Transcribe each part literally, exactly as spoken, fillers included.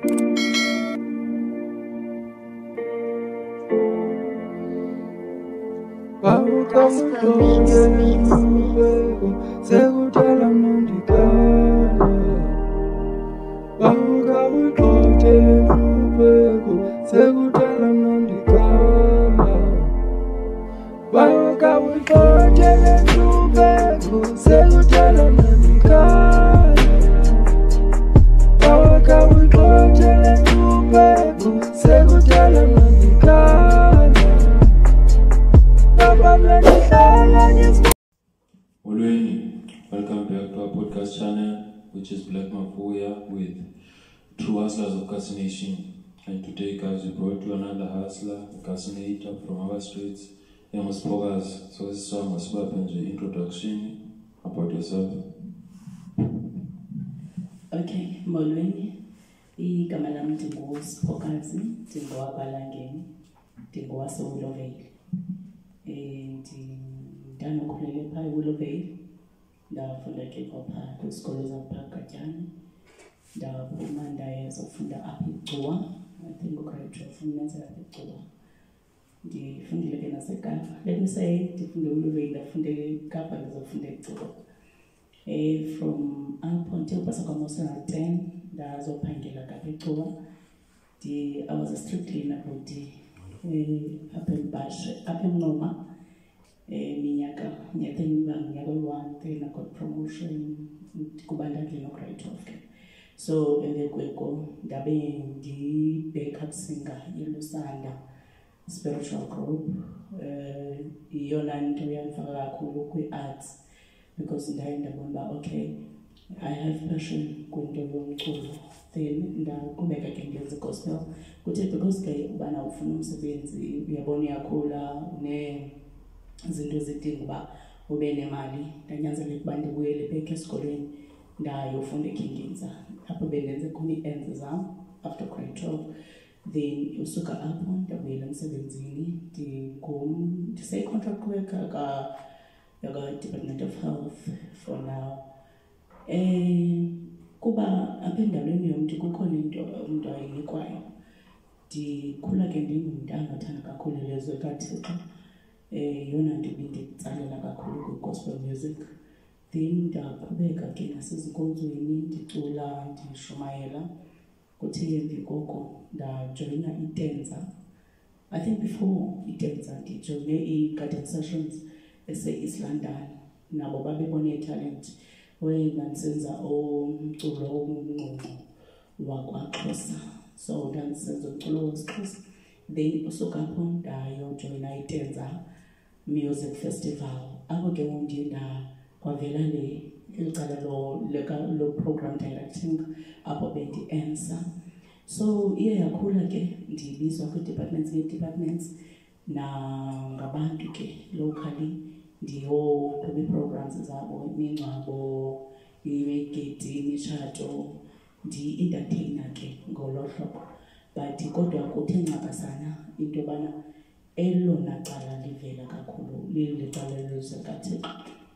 Welcome back to our podcast channel, which is Blacc with True Hustlers of Kasination. And today, guys, we brought you another hustler, a Kasinator from our streets, SPOKIDO. So this song was about an introduction about yourself. Okay, molweni. Igama lami ndingu SPOKIDO, ndingowabalangeni, ndingowaseWillowvale. Eh ndanokhulele phaa eWillowvale. Ndafunda ke phaa kwisikolo zaphakatyana. Ndaphuma ndayozofunda apha eGcuwa. I think ugrade twelve umenze apha eGcuwa. Ndifundile ke naseKapa. Let me say ndifunde eWillowvale, ndafunde eKapa, ndizofunda eGcuwa. Eh from up until pasakwaMosana ten, ndazophangela kapha eGcuwa. I was a street cleaner body eh up in Bashe, up in Noma. Eh minyaka nyatheni bangiyaka one, then I got promotion kubandakile no grade twelve. So embekweko ndabe ndibheka Mcinga Lusanda spiritual group. Eh iyona nto yamfaka kakhulu kwi-arts because ndaye ndabona okay, I have passion kwinto yomculo. Then ndaqhubeka ke ngenza gospel kuthi because ke ubana ufuna umsebenzi uyabona uyakhula une izinto zidinga uba ube nemali. Ndanyanzeleka ukuba ndibuyele back esikolweni ndayofunda eKinginza apho bendenze khona ii-ends zam after grade twelve. Then usuka apho ndabuyela emsebenzini ndisey-contract worker ka-Department of Health for now. Eh kuba apha endaweni yomntu kukhona into umntu ayinikwayo. Ndikhula ke ndingumntu angathanda kakhulu ilizwi likaThixo. Eh yona nto benditsalela kakhulu kwi-gospel music. Then ndaqhubeka ke nasezinkonzweni ndicula ndishumayela. Kuthi emva koko ndajoyina itenza. I think before itenza ndijoyine i-Kasination ese-East London. Nabo babebona italent wena ndisenza umculo womnqonqo wakwaXhosa. So ndandisenza umculo wesiXhosa. Then usuka apho ndayojoyina itenza music festival. Apho ke ndiye ndakwavela le ilicala lo program directing apho bendi-answer. So iye yakhula ke ndibizwa kwi-departments nge-departments nangabantu ke locally ndiyoqhuba ii-programs zabo, imingcwabo, imigidi, imitshato, ndi-entertainer ke ngolo hlobo. But kodwa kuthe ncakasana into yobana elona cala livela kakhulu lilicala lezikaThixo.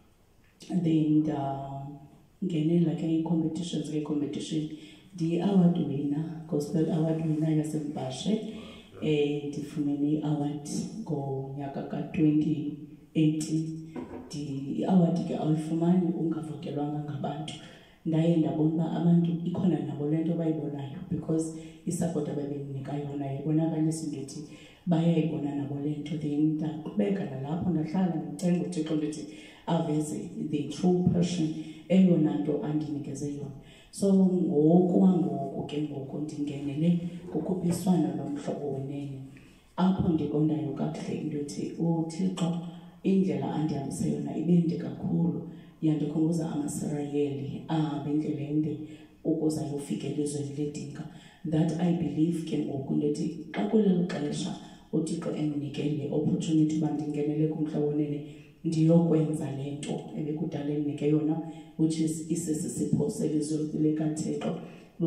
Then ndangenela ke ii-competitions nge-competition. Ndi-award winner, gospel award winner yaseMbashe. Eh ndifumene i-award ngonyaka ka-twenty eighteen. I-award ke awuyifumani ungavokelwanga ngabantu. Ndaye ndabona uba abantu ikhona nabo le nto bayibonayo because isapoti ababendinika yona yabonakalisa intothi bayayibona nabo le nto. Then ndaqhubeka nalapho ndahlala ndicenga uThixo ndithi aveze the true passion eyona nto andinikeze yona. So ngoku wangoku ke ngoku ndingenele kukhuphiswano lomhlobo wenene apho ndiqondayo kakuhle into yothi uThixo indlela andihambise yona ibende kakhulu. Yandikhumbuza amaSirayeli ahambe indlela ende ukuze ayofika elizweni ledinga. That I believe ke ngoku ndothi xa kulelo xesha uThixo endinikele opportunity uba ndingenele kumhlobo wenene ndiyokwenza le nto ebekudala endinike yona, which is isisisipho selizwi likaThixo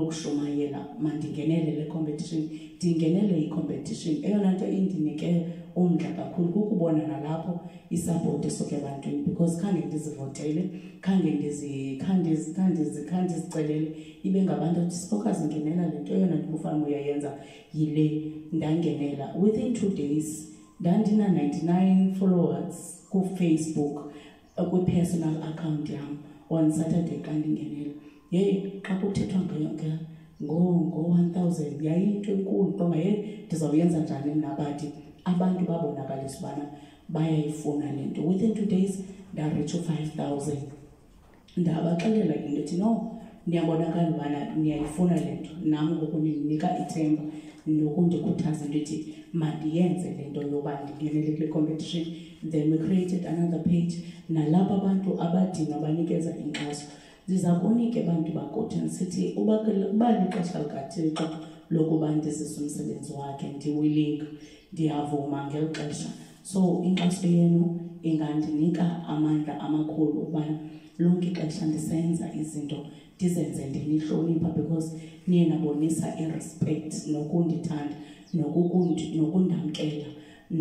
lokushumayela. Mandingenele le competition, ndingenele i-competition. Eyona nto indinike umdla kakhulu kukubona nalapho isupport esuka ebantwini, because khange ndizivotele, khange ndizi khange khange khange zicelele ibe ngabantu athi SPOKAZI ngenela lento yona ndikufana uyayenza yile, ndangenela. Within two days ndandina ninety-nine followers ku Facebook, ku personal account yam on Saturday xa ndingenela. Hey, xa kuthethwa ngeke ngo ngo one thousand yayinto enkulu ngoba hey ndizawuyenza njani mina, but abantu babonakalisa ubana bayayifuna lento. Within two days ndareach five thousand. Ndabaxelela into ethi no, ndiyabonakala ubana niyayifuna lento, nam ngoku ndinika ithemba nokundikhuthaza into ethi mandiyenze lento yoba ndingenele kule competition. Then we created another page nalapha abantu abadinga banikeza inkxaso. Ndiza kunika abantu bakothi sithi uba lixesha likaThixo lokuba ndizise umsebenzi wakhe, ndiwilling, ndiyavuma ngeli xesha. So inkxaso yenu ingandinika amandla amakhulu ubana lonke ixesha ndisenza izinto ndizenze ndinihlonipha, because niye nabonisa irespect nokundithanda nokundamkela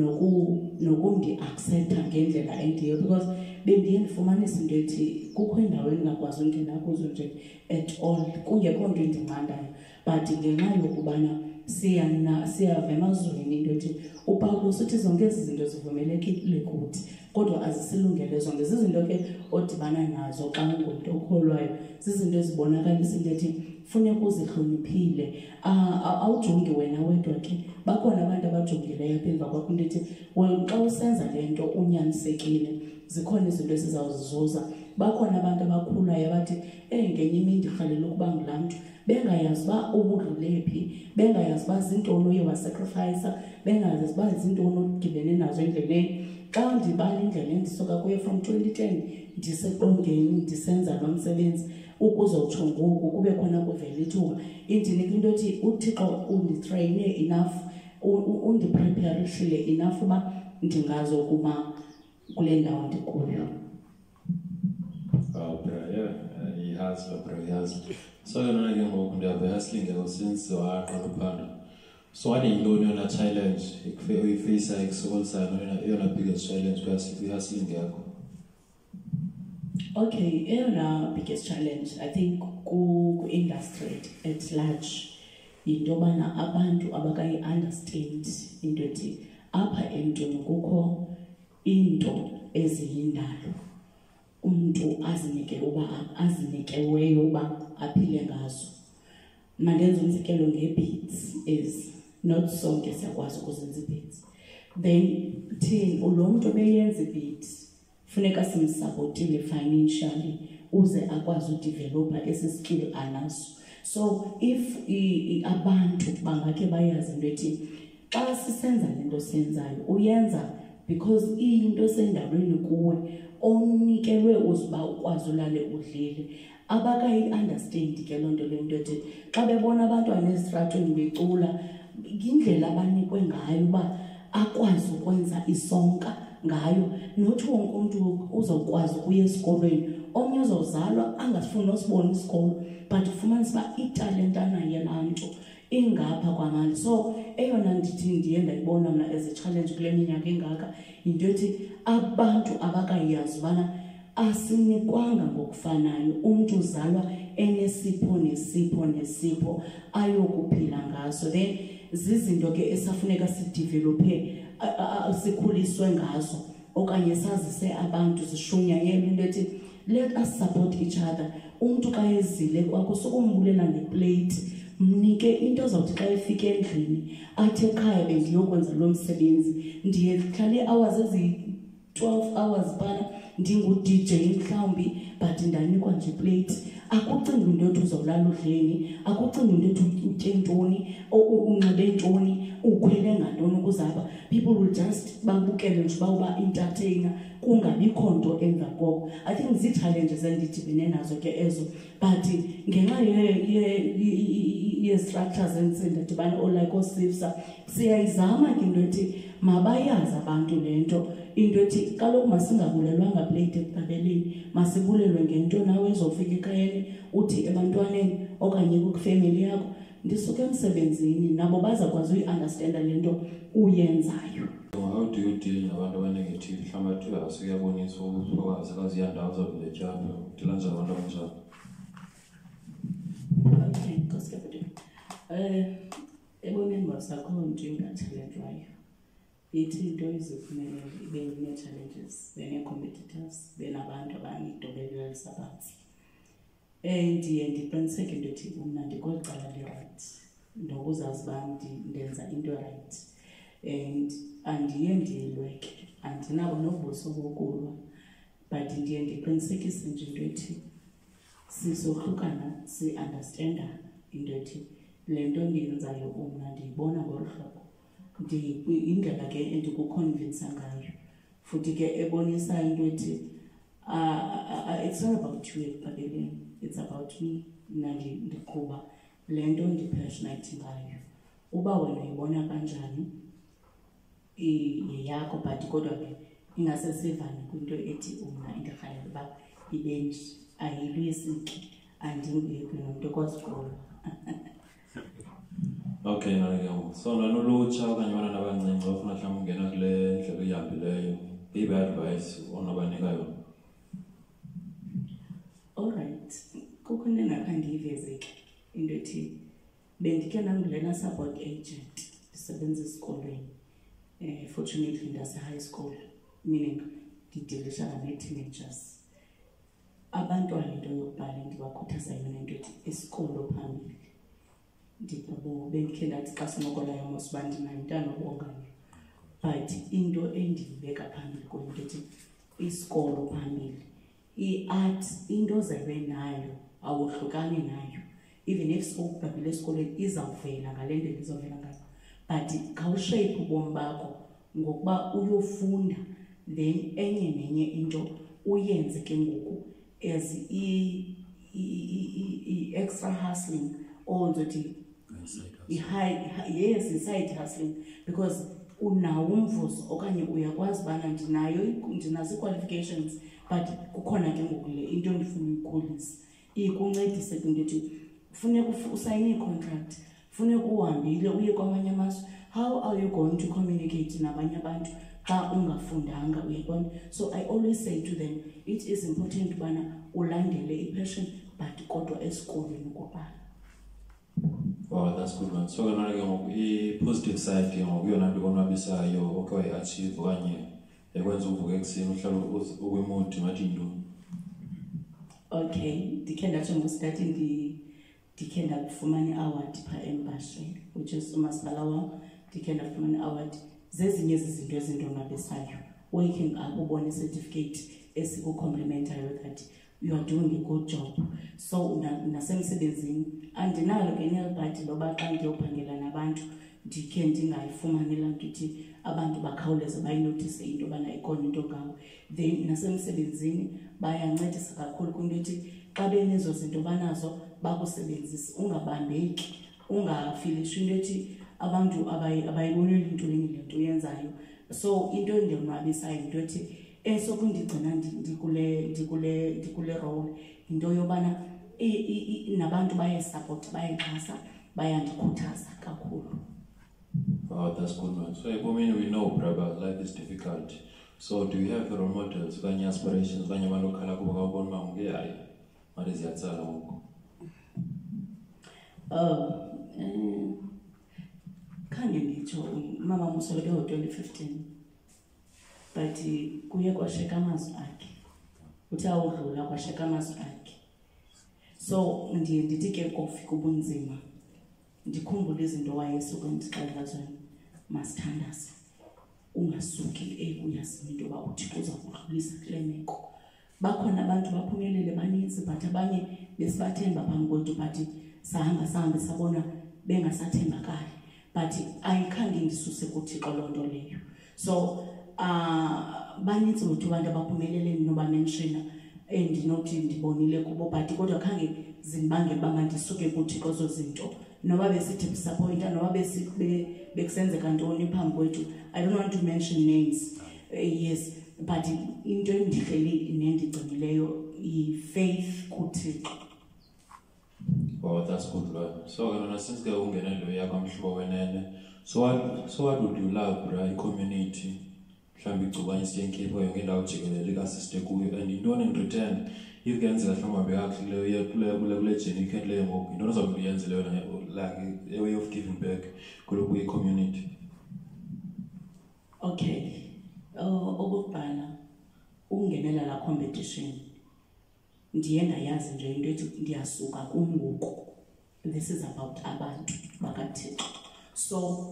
nokundi-accepta ngendlela endiyo, because bendiye ndifumanisa into ethi kukho indawo endingakwazi ungena kuzo nje at all, kungekho nto endinqandayo, but ngenxa yokubana siyava emazweni into ethi uPawulos uthi zonke ezi zinto zivumelekile kuthi kodwa azisilungele zonke. Zizinto ke odibana nazo xa ungumntu okholwayo, zizinto ezibonakalisa into ethi funeka uzihloniphile. Awujongi wena wedwa ke, bakhona abantu abajongileyo apha emva kwakho into ethi xa usenza le nto unyanisekile, zikhona izinto esizawuzizuza. Bakhona abantu abakhulayo abathi eyi ngenye imini ndirhalela ukuba ngulaa mntu, bengayazi uba ubudlule phi, bengayazi uba zintoni uye wasacrifice, bengayazi uba zintoni odibene nazo endleleni. Xa ndibala indlela endisuka kuyo from twenty ten ndiseqongeni ndisenza lo msebenzi ukuze utsho ngoku kube khona kuvela ithuba, indinika into ethi uThixo unditraine enough, undipreparishile enough uba ndingazokuma kule ndawo ndikuyo. Oh, bro, yeah, uh, he has, bro, he has. So you're not getting more than the hustling since you are on the panel. So what do you do in a challenge? If you face a soul sign, you're not biggest challenge because you hustling there. Okay, in our biggest challenge, I think ku industry at large, into bana abantu abakayi understand into ethi apha emntwini kukho into eziyindalo umuntu azinike uba azinikeweyo uba aphile ngazo. Mandenza umzekelo ngebeats is not sonke siyakwazi ukuzenza ibeats. Then thina lo muntu obeyenza ibeats funeka simsupportile financially uze akwazi udevelopa esi skill anaso. So if abantu bangake bayazi into ethi xa sisenza lento senzayo uyenza because into sendaweni kuwe onikelwe uziba ukwazi ulale udlile. Abakayi understand ke lonto le nto ethi xa bebona abantwana ezitratweni becula indlela abanikwe ngayo uba akwazi ukwenza isonka ngayo, nothi wonke umuntu uzokwazi ukuya esikolweni, omnye uzozalwa angasifuni usibona isikolo, but ufumanisa uba italenta anayo laa mntu ingapha kwamali. So eyona ndithi ndiye ndayibona mna as a challenge kule minyaka engaka yinto ethi abantu abakayazi ubana asinikwanga ngokufanayo, umntu uzalwa enesipho nesipho nesipho ayokuphila ngaso. Then zizinto ke esafuneka sidevelophe sikhuliswe ngazo okanye sazise abantu zishunyayele into ethi let us support each other. Umntu xa ezile kwakho sokumbulela ngeplate, mnike into zawuthi xa efika endlini athi ekhaya bendiyokwenza lo msebenzi ndiye hlale hours ezi twelve hours bana ndingu-D J mhlawumbi but ndanikwa nje plate. Akucingi into ethi uzawulala udleni, akucingi into ethi utye ntoni, unxibe ntoni, ukhwele ngantoni ukuzaba. People will just babukele nje bawuba entertainer kungabikho nto emva koko. I think zii-challenges endidibene nazo ke ezo, but ngenxa ye-structures endidibana olike oosifsa siyayizama ke into ethi mabayazi abantu le nto into ethi kaloku masingabulelwanga plate ekugqibeleni, masibulelwe ngento nawe ezofika ekhayeni uthi ebantwaneni okanye kwifamily yakho ndisuke emsebenzini nabo bazakwazi uyi-understanda le nto uyenzayo. How how do you deal nabantu abanegative? Mhlawumbe athi asiyabonisa ukufakazi akaziyandawo zavele japha. Uthela njani abantu abanjalo? Okay, Nkosi Kapete. Eh, eboneni basakho nje ingathalenjwayo. Ithi into izofuneka ibe ne-challenges, bene-competitors, benabantu abangidobelele sabanzi. Eh, ndiye ndiqiniseke into ethi mna ndikwicala le-right. Nokuzazi uba ndenza into right. And andiye ndiyilweke. Andinabo nobuso bokulwa. But ndiye ndiqinisekise nje into ethi sisohlukana, si-understanda into ethi le nto ndiyenzayo umna ndiyibona ngolu hlobo. Indlela ke endikuconvince ngayo. Futhi ke ebonisa into ethi it's not about you ekugqibeleni, it's about me. Mna ndiqhuba le nto ndipassionate ngayo. Uba wena uyibona kanjani yeyakho, but kodwa ke ingasesivani kwinto ethi umna indirhalela uba ibenji ayilwisiki andingekho nomuntu okwaziqola. Okay, nalike. So nanolutsha okanye abantwana abancinci bafuna mhlawumbe ungena kule ndlela ihambileyo. Ibe advice onobanika yona. Alright. Kukho into endakha ndiyiveze into ethi bendikhe ndangulena support agent ndisebenza esikolweni. Eh, fortunately ndase-high school, meaning ndidilishana nee-teenagers. Abantwana into yokubhala ndibakhuthaza yona into ethi isikolo phambili. Ndibabo bendikhe ndathi xa sinokolayo mos uba ndinayo intana obongayo. But into endiyibeka phambili kwento ethi isikolo phambili. I-art into zabe nayo awuhlukani nayo. Even if sokubhabhile esikolweni izawuvela ngale ndlela izawuvela ngayo. But khawushape ubomi bakho ngokuba uyofunda, then enye nenye into uyenze ke ngoku as i-extra hustling or nzothi yes, i-side hustling, because unawo umvuzo okanye uyakwazi bana ndinayo ndinazo qualifications, but kukhona ke ngoku le into ndifuna uyikhulisa. Ikuncedise into ethi funeka usayine i-contract, funeka uhambile uye kwamanye amazwe. How are you going to communicate nabanye abantu xa ungafundanga uyabona? So I always say to them, it is important bana ulandele i-passion but kodwa esikolweni ukubhala. Wow, that's good, man. So nalike ngoku i-positive side ngoku yona nto konwabisayo okhe wayi-achieve okanye ekwenza uvuke ekuseni uhlala ukwimood ngathi yintoni? Okay, ndikhe ndatsho ngostati ndikhe ndakufumana i-award phaa embasheni, which is umasipala wam. Ndikhe ndafumana i-award. Zezinye zizinto ezindonwabisayo. Waking up ubone i-certificate esikucomplimentayo that you are doing a good job. So nasemsebenzini andinalo ke nelibhathi loba xa ndiyophangela nabantu ndikhe ndingayifumani laa nto ithi abantu bakhawuleze bayinothise into yobana ikhona into ngawo. Then nasemsebenzini bayancedisa kakhulu kwinto ethi xa benezo zinto banazo bakusebenzise, ungabambeki, ungafilishi into ethi abantu abayiboneli intweni le nto uyenzayo. So into endonwabisayo into ethi esokundigcina ndikule ndikule ndikule role into yobana nabantu bayesupport, bayexhasa, bayandikhuthaza kakhulu. Oh, that's good, man. So I mean, we know, brother, life is difficult. So do you have role models, kanye aspirations, kanye abantu okhala kuba kabona uma ungeyayi manje ziyatsala ngoku? Oh, um, khange nditsho mama musweleke ngo-twenty fifteen, but kuye kwasheka amazwi akhe, uthi awudlula kwasheka amazwi akhe. So ndiye ndithi ke kofika ubunzima ndikhumbule izinto wayesuke ndixelela zona, masithandaze ungasuki uyazi into yoba uThixo uza kudlulisa kule meko. Bakhona abantu baphumelele baninzi, but abanye besibathemba phambi kwethu, but sahamba sahambe sabona bengasathembakali. But ayikhange ndisuse kuThixo loo nto leyo. So uh, baninzi bethu abantu abaphumelele noba menshina endinothi ndibonile kubo, but kodwa khange zinibangele uba mandisuke kuThixo zo zinto, noba besithi disappointa, noba bekusenzeka ntoni phambi kwethu. I don't want to mention names, uh, yes, but into endihleli nendigcinileyo yi-faith kuThixo. Wow, that's good, Lord. So kana since ke ungena lo yakho mhlobo wenene, so what so what would you love, bro, community mhlawumbe igcubanye isiyenkhipho yonke indawo jikelele ika-assiste kuyo and intoni in return if kuyenzeka mhlawumbe kakuhle kule kule kule journey ikhet leyo ngoku intoni ozobe uyenze leyo like a way of giving back kulo kuyi-community. Okay, okokubhala ukungenela la competition ndiye ndayazi nje into ethi ndiyasuka kumnguko. This is about abantu bakaThixo. So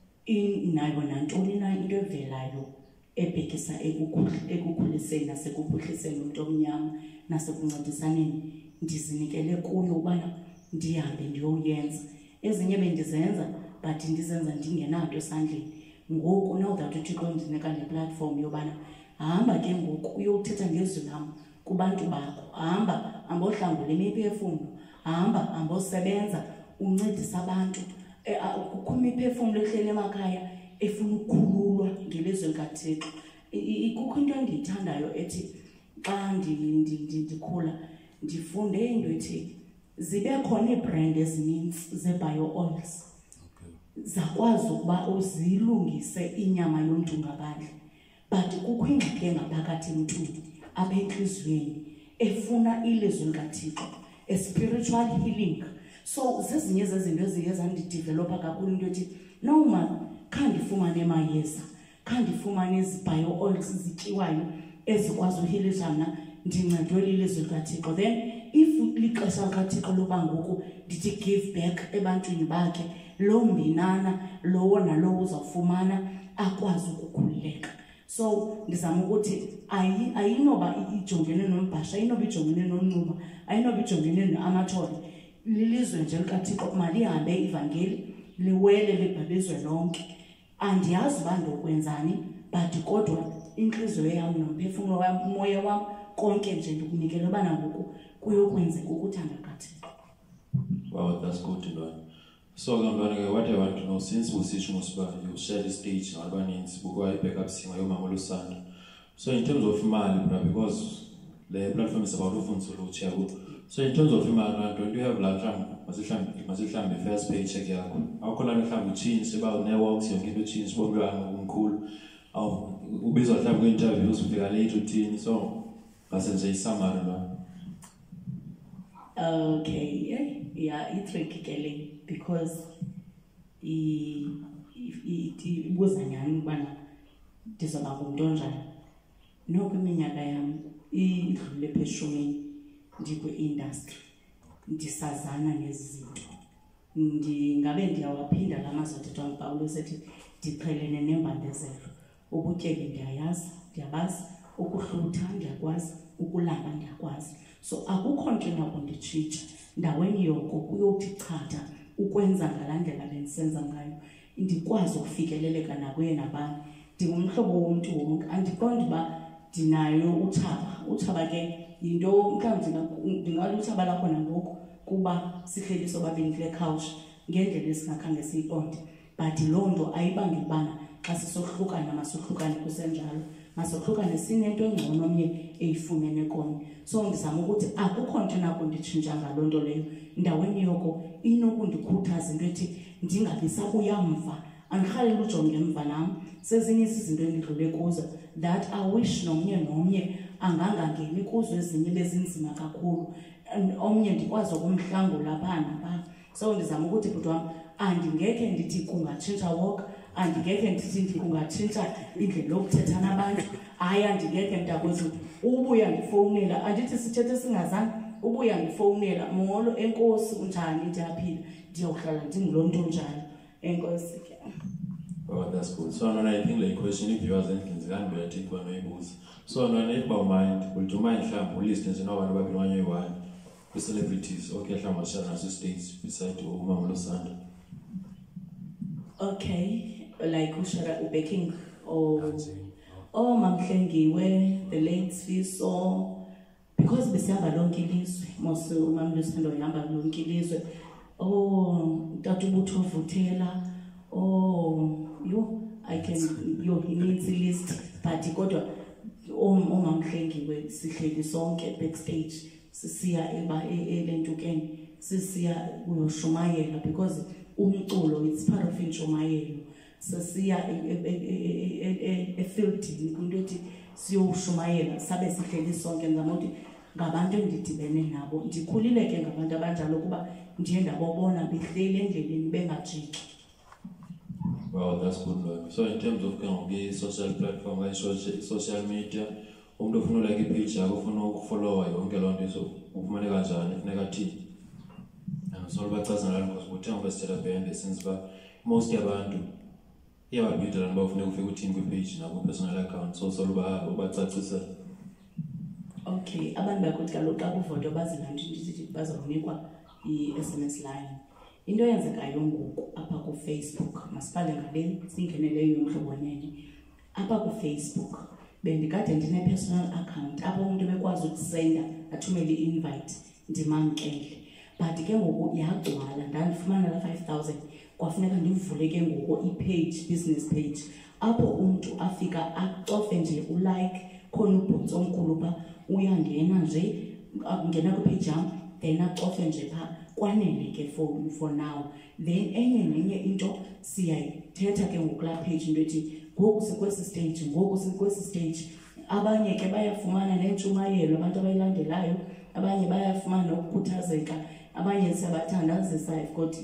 in nayo nantoni na into evelayo ebhekisa ekukhuliseni nasekuphuhliseni umuntu omnyama nasekuncedisaneni ndizinikele kuyo ubana ndihambe ndiyoyenza. Ezinye bendizenza but ndizenza ndingenanto esandleni. Ngoku now that uThixo undinika le platform yobana hamba ke ngoku uyothetha ngezwi lam kubantu bakho, hamba ambohlangula imiphefumlo, hamba ambosebenza uncedisa abantu kukhuma imiphefumlo ehlele emakhaya efuna ukukhululwa ngelizwi likaThixo. Kukho into endiyithandayo ethi xa ndikhula ndifunde into ethi zibe khona iibrand ezininzi ze-bio oils zakwazi ukuba uzilungise inyama yomntu ngaphandle, but kukho ingxaki engaphakathi emntwini apha entliziyweni efuna ilizwi likaThixo, a spiritual healing. So zezinye zezinto eziye zandidevelopha kakhulu into ethi noma kha ndifumane emayeza, kha ndifumane ezi-bio oils zityiwayo ezikwazi uhilisa mna ndincedwe lilizwi likaThixo. Then if lixesha likaThixo loba ngoku ndithi give back ebantwini bakhe, lo mbinana lowo nalowo uzawufumana akwazi ukukhululeka. So ndizama ukuthi ayinoba ijongene nombhasha, ayinoba ijongene nomnxuba, ayinoba ijongene no-amathole, lilizwe nje likaThixo malihambe ivangeli liwele libhabizwe lonke. Andiyazi uba ndokwenzani but kodwa inhliziyo yam nomphefumlo wam umoya wam konke nje ndikunikela uba nangoku kuyokwenzeka ukuthanda kukaThixo. Wow, that's good to know. So what I want to know, since Sheamus you share the stage abaninzi bukwa i-backup singer yomama Lusanda. So in terms of imali, because the platform is about ufundisa ulutsha. So in terms of imali, don't you have la mhlawumbe masihlambe first paycheck yakho? Awukho la mhlawumbe uchinge about networks yonke into uchinge bombe wami omkhulu. Aw ubizwa mhlawumbe kwi-interviews ufika late uthini. So ngasenze isummary la. Okay, yeah, yeah, it's tricky kelly because I it was a young man disabled donja. No kuminyaka yam idlule pheshumini ndikwi industry ndisazana nezinto ndingabe ndiyawaphinda lamazo athethwa nguPawulo sethi ndiqhelene nembandezelo. Ubutyebi ndiyayazi, ndiyabazi, ukuhlutha ndiyakwazi, ukulamba ndiyakwazi. So akukho nto inakunditshintsha ndaweni yoko kuyothi chatha ukwenza ngalandlela bendisenza ngayo ndikwazi ukufikeleleka nakuye nabani. Ndingumhlobo womuntu wonke, andiqondi uba ndinayo uthaba. Uthaba ke yinto mhlawumbi ndingaluthaba lakho nangoku kuba sihleli sobabini kule couch ngendlela esingakhange siyiqonde, but loo nto ayibangeli ubana xa sisohlukana masohlukane kusenjalo, masohlukane sinento engcono omnye eyifumene komnye. So ndizama ukuthi akukho nto enakunditshintsha ngaloo nto leyo. Ndaweni yoko inokundikhuthaza into ethi ndingabi sabuya mva, andikhaleli ujonge emva nam sezinye izinto endidlule kuzo that I wish nomnye nomnye angangangeni kuzo ezinye bezinzima kakhulu, omnye ndikwazi ukumhlangula phaa naphaa. So ndizama ukuthi bhuti wam andingekhe ndithi kungatshintsha walk, andingekhe ndithi kungatshintsha indlela yokuthetha nabantu, hayi andingekhe mntakwethu ubuya ndifowunela andithi sithethe singazange ubuya ndifowunela molo enkosi unjani ndiyaphila ndiyohlala ndingulo mntu onjani enkosi ke. Oh, that's good. So I think like question if you are thinking zihambe yathi khona uyibuza. So no if by mind will do mind mhlawumbe ulist nje nabantu babini one the celebrities okay mhlawumbe ashara naso states beside umama Lusanda. Okay, like ushara uBeking or oh Mamhlengiwe, the late Sfiso, because besihamba lonke ilizwe mos umama Lusanda uyahamba lonke ilizwe. Oh Tatubutho Vuthela, oh you I can you he needs a list but kodwa omamhlengiwe sihleli sonke backstage sisiya eba elentukeni sisiya uyoshumayela because umculo it's part of inshumayelo. sesiya efieldini into ethi siyoshumayela sabe sihleli sonke ngizama ukuthi ngabantu endidibene nabo ndikhulile ke ngabantu abanjalo kuba ndiye ndabobona behleli endleleni bengajiki. Wow, that's good. Man. So in terms of the social platform, like social media, umuntu ufuna like i-page yakho ufuna ukufollowa yonke loo nto so ufumane kanjani funeka thini. So bachazana la because uthenga besithatha band since ba most yabantu iyababhidela naba ufuna ukufika uthini kwi-page nabo personal account so so ba ubacacisa. Okay, abantu bakuthi kaloku xa kuvoto bazilanto ndithi bazonikwa i-S M S line. Into yenzekayo ngoku apha ku Facebook masibale ngale singeneleyo umhlobonene apha ku Facebook bendikade ndine personal account apho umuntu bekwazi ukusenda athumele i-invite ndimamkele but ke ngoku yagcwala ndandifumana la five thousand kwafuneka ndivule ke ngoku i-page business page apho umuntu afika acofe nje ulike khona ubhotso omkhulu pha uyangena nje ngena ku-page yam then acofe nje pha kwanele ke for for now then enye nenye into siyayithetha ke ngokula page into ethi ngoku sikwesi stage ngoku sikwesi stage abanye ke bayafumana nentshumayelo abantu abayilandelayo abanye bayafumana ukukhuthazeka abanye siyabathandazisa. I've got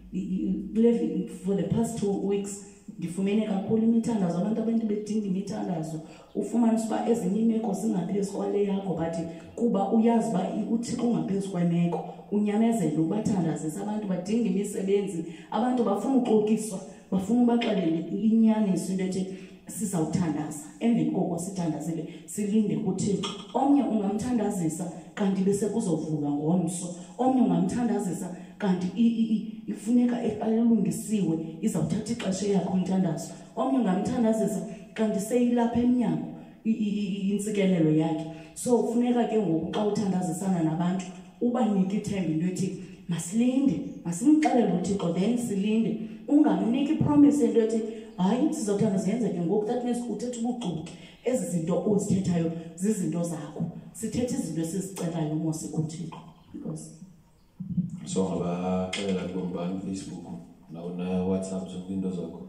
for the past two weeks ndifumene kakhulu imithandazo abantu abantu bedinga imithandazo ufumanisa uba ezinye imeko zingaphezu kwale yakho but kuba uyazi uba uthixo ungaphezu kwemeko unyamezele ubathandazisa abantu badinga imisebenzi abantu bafuna uxokiswa bafuna ubaxelele inyaniso into ethi sizawuthandaza emveni koko sithandazele silinde kuthixo. Omnye ungamthandazisa kanti bese kuzovulwa ngomso omnye ungamthandazisa kanti ifuneka eqalelungisiwe izawuthatha ixesha yakho umthandazo omnye ungamthandazisa kanti seyilapha emnyango intsikelelo yakhe. So ufuneka ke ngoku xa uthandazisana nabantu ubanike ithemba into ethi masilinde masimxelele uthixo then silinde ungamniki promise into ethi hayi sizawuthanda ziyenzeke ngoku that means uthetha ubuxoki ezi zinto ozithethayo zizinto zakho sithetha izinto esizicelayo mose kuthixo because so ngabaxelela kumbani Facebook na WhatsApp zonke into zakho.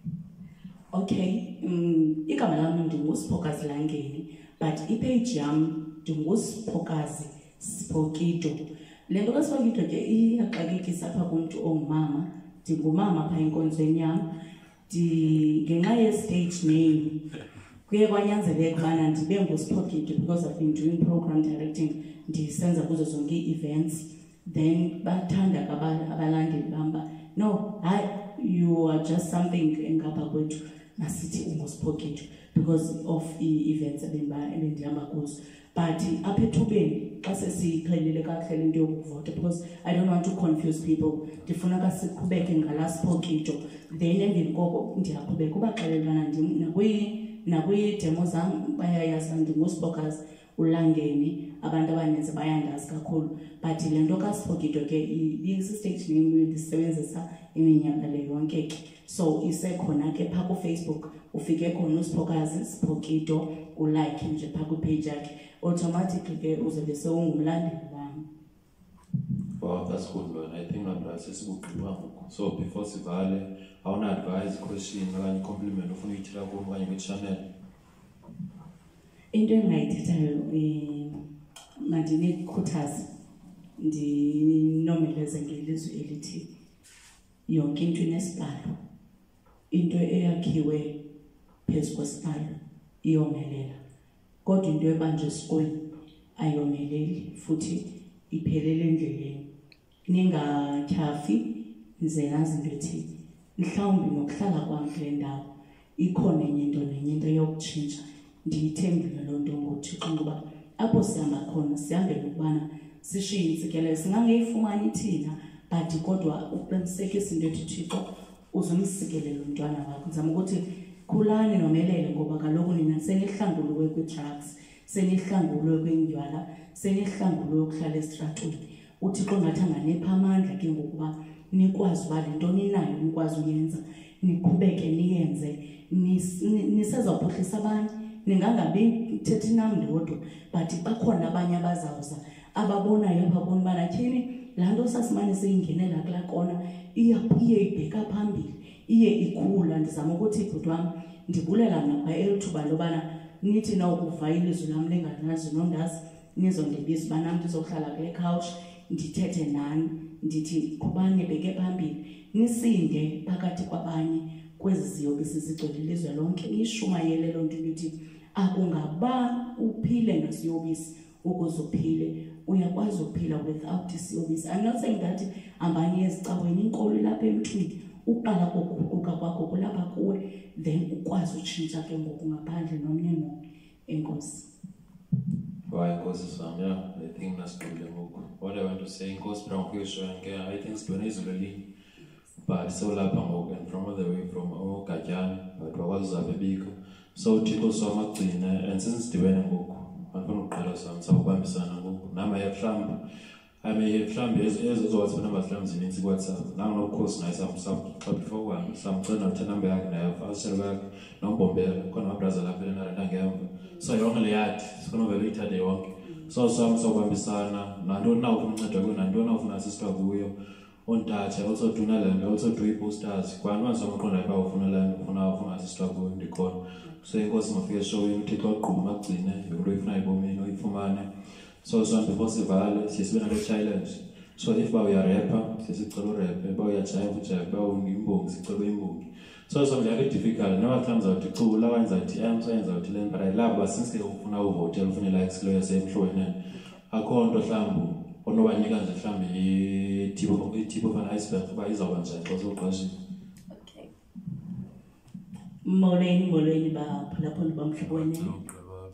Okay, um igama lami ndinguSiphokazi Langeni but ipage yam ndinguSiphokazi SPOKIDO. Le nto kaSPOKIDO ke iyaxakekisa apha kumuntu ongumama ndingumama pha enkonzweni yam ngenxa ye-stage name kuye kwanyanzeleka ubana ndibe nguSiphokido because I've been doing program directing ndisenza kuzo zonke ii-events then bathanda abalandeli bamba no hayi you are just something engapha kwethu masithi unguSiphokido because of i-events ebendihamba kuzo but apha ethubeni xa sesiyiqhelile kakuhle into yokuvota because I don't want to confuse people ndifuna kasiqhubeke ngala SPOKIDO then emveni koko ndiyaqhubeka ubaxelelana nakwi-demo zam bayayazi ndinguSiphokazi uLangeni abantu abaninzi bayandazi kakhulu but le nto kaSPOKIDO ke i-stage name ndisebenzisa iminyaka le yonke ke so isekhona ke pha ku-Facebook ufike khona uSiphokazi SPOKIDO ulike nje pha kwipage yakhe automatically ke uzobe sewungumlandeli wami. Wow, that's good man. I think I'm right. So before sivale, I want to advise question okanye compliment ufuna uyithila kubo okanye kwi-channel. Into engayithethayo mandinikhuthaze ndinomeleze ngelizwi elithi yonke into inesibalo into eyakhiwe phezu kwesibalo iyomelela kodwa into ebanjwe esikweni ayomeleli futhi iphelele endleleni. Ningatyhafi nize nazi into ethi mhlawumbi nokuhlala kwam kule ndawo ikhona enye into nenye into yokutshintsha ndiyithembile loo nto ngothixo ngoba apho sihamba khona sihambele ukubana sishiye intsikelelo singangeyifumani thina but kodwa uqinisekisa into ethi thixo uzumsikelela umntwana wakho ndizama ukuthi khulani nomelele ngoba kaloku nina senihlanguluwe kwi-drugs senihlanguluwe kwindywala senihlanguluwe ukuhlala esitratweni uthixo ngathi anganipha amandla ke ngokuba nikwazi uba le nto ninayo nikwazi uyenza niqhubeke niyenze nisezawuphuhlisa abanye ningangabi thethi nam ndodwa but bakhona abanye abazawuza ababonayo babona ubana tyhini laa nto sasimane seyingenela kulaa kona iye ibheka phambili iye ikhula ndizama ukuthi ibhuti wami ndibulela napha elithuba lobana nithi na ukuva ilizwi lam linganazi nondazi nizondibisa uba nam ndizohlala kule couch ndithethe nani ndithi qhubani bheke phambili nisinde phakathi kwabanye kwezi ziyobisi zigcwele ilizwe lonke nishumayele loo nto lithi akungaba uphile ngesiyobisi ukuze uphile uyakwazi ukuphila without isiyobisi. I'm not saying that ambanye ezicaweni inkolo lapha emntwini uqala kokuguquka kwakho kulapha kuwe then ukwazi utshintsha ke ngoku ngaphandle nomnye nomnye. Enkosi. Why Enkosi Sam, yeah, I think that's good. What I want to say, Enkosi Brown again, I think it's really but so lapha ngoku and from all the way from Okatyana but wakwazi big. So Tito Somagcine and since ndiwene ngoku andifuna uqala sami sakubambisana ngoku nama yamhlamba I may have some years as well as number of times in WhatsApp. Now, of course, nice some some before one, some turn out number back and I have answer back, no bomber, con of Brazil, and again. So you only had, it's going to be later they walk. So some so Bambisana, I don't know from the dragon, I don't know from my sister Guyo, on touch, I also do not and also do posters. One one some con I power from the land from our from my sister going the con. So it was my face showing take out Kuma cleaner, you break my bombing, no information. So some people say vale, she's been a challenge. So if we are rapper, she's a color rapper, we are child which are bound in books, book. So some very difficult. Never comes out to cool lines at the M signs out to learn, but I love but since they open our hotel for like lawyers same showing in a call to Shambu, or no one you can family tip of a tip of an iceberg by his own side for so question. Okay. Moraine, Moraine, Palapon Bump.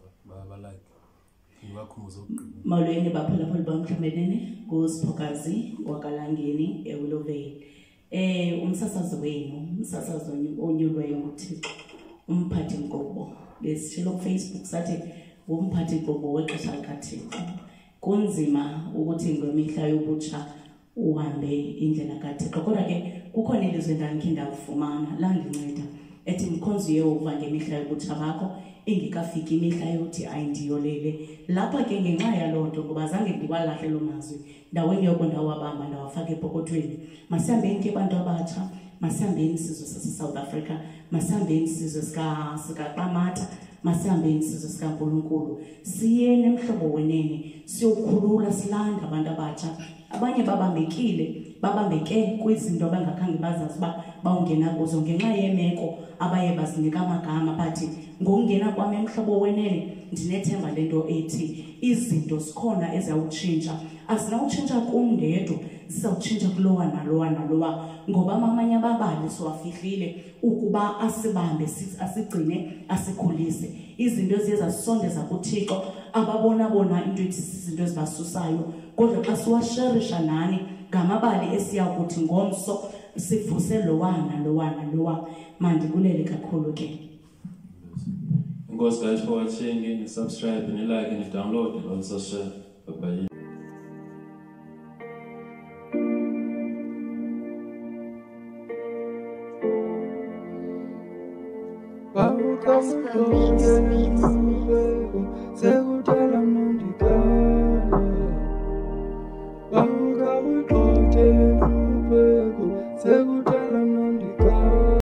Maulweni baphulaphula bamhlomenene kuSiphokazi wakalangeni eWillowvale. Eh umsasazi wenu, umsasazi onyulweyo nguThixo, umphathi Nkobo. Besitshilo ku Facebook sathi umphathi Nkobo wexesha likaThixo. Kunzima ukuthi ngemihla yobutsha uhambe indlela kaThixo. Kodwa ke kukhona ilizwe endandikhe ndakufumana landinceda ethi mkhonzi Yehova ngemihla yobutsha bakho ingekafiki imihla yokuthi ayindiyolele lapha ke ngenxa yaloo nto ngoba zange ndiwalahle lo mazwi ndaweni yoko ndawabamba ndawafaka epokothweni. Masihambeni ke bantu abatsha, masihambeni sizwe sase-South Africa, masihambeni sizwe sikaQamata, masihambeni sizwe sikaNkulunkulu, siyeni emhlobo wenene siyokhulula silanda abantu abatsha. Abanye babambekile babambeke kwizinto abangakhange bazazi uba bawungena kuzo ngenxa yemeko abaye bazinika amagama bathi ngokungena kwami emhlobo wenene ndinethemba lento ethi izinto zikhona ezawutshintsha. Azinawutshintsha kum ndedwa, zizawutshintsha kulowa nalowa nalowa ngoba amanye ababali siwafihlile ukuba asibambe asigcine asikhulise. Izinto eziye zasisondeza kuThixo ababona bona into ethi izinto ezibasusayo kodwa xa siwasherisha nani ngamabali esiya kuthi ngomso sivuse lowana lowana lowa. Mandibulele kakhulu ke. Thanks guys for watching, and subscribe and like and download and also share. Bye bye. Gospel mix, mix, mix.